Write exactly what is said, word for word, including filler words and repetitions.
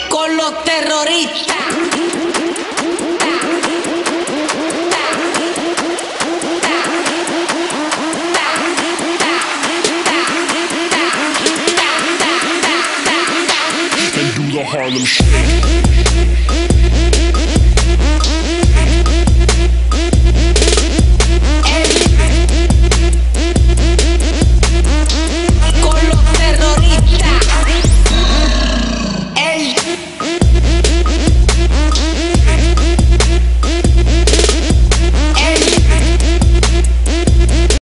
con los terroristas. And do the Harlem Shake.